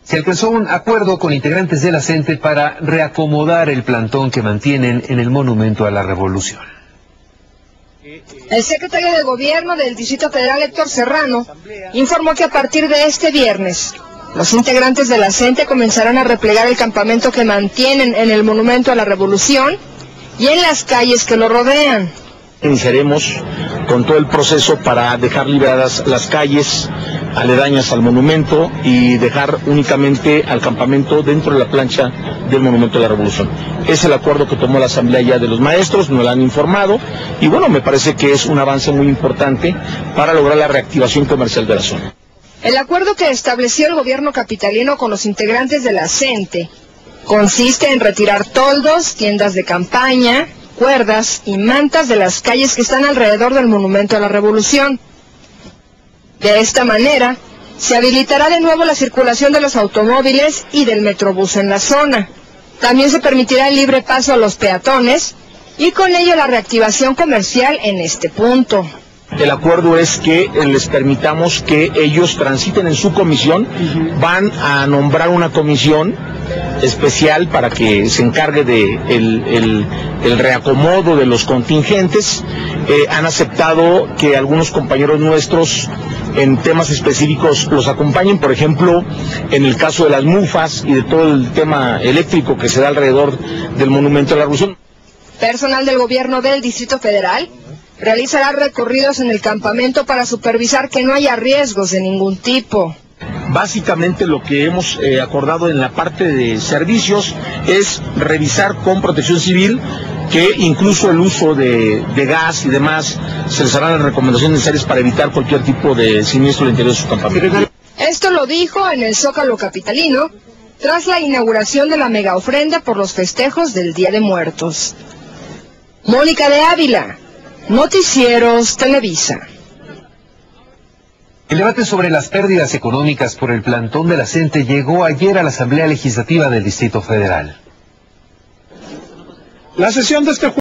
Se alcanzó un acuerdo con integrantes de la CENTE para reacomodar el plantón que mantienen en el Monumento a la Revolución. El secretario de Gobierno del Distrito Federal, Héctor Serrano, informó que a partir de este viernes, los integrantes de la CENTE comenzarán a replegar el campamento que mantienen en el Monumento a la Revolución y en las calles que lo rodean. Iniciaremos con todo el proceso para dejar liberadas las calles aledañas al monumento y dejar únicamente al campamento dentro de la plancha del Monumento a la Revolución. Es el acuerdo que tomó la Asamblea ya de los maestros, nos lo han informado, y bueno, me parece que es un avance muy importante para lograr la reactivación comercial de la zona. El acuerdo que estableció el gobierno capitalino con los integrantes de la CENTE consiste en retirar toldos, tiendas de campaña, cuerdas y mantas de las calles que están alrededor del Monumento a la Revolución. De esta manera, se habilitará de nuevo la circulación de los automóviles y del metrobús en la zona. También se permitirá el libre paso a los peatones y con ello la reactivación comercial en este punto. El acuerdo es que les permitamos que ellos transiten en su comisión, van a nombrar una comisión especial para que se encargue de el reacomodo de los contingentes. Han aceptado que algunos compañeros nuestros en temas específicos los acompañen, por ejemplo, en el caso de las mufas y de todo el tema eléctrico que se da alrededor del Monumento a la Revolución. Personal del gobierno del Distrito Federal realizará recorridos en el campamento para supervisar que no haya riesgos de ningún tipo. Básicamente lo que hemos acordado en la parte de servicios es revisar con Protección Civil que incluso el uso de gas y demás se les harán las recomendaciones necesarias para evitar cualquier tipo de siniestro al interior de su campamento. Esto lo dijo en el Zócalo capitalino tras la inauguración de la mega ofrenda por los festejos del Día de Muertos. Mónica de Ávila, Noticieros Televisa. El debate sobre las pérdidas económicas por el plantón de la CENTE llegó ayer a la Asamblea Legislativa del Distrito Federal. La sesión de este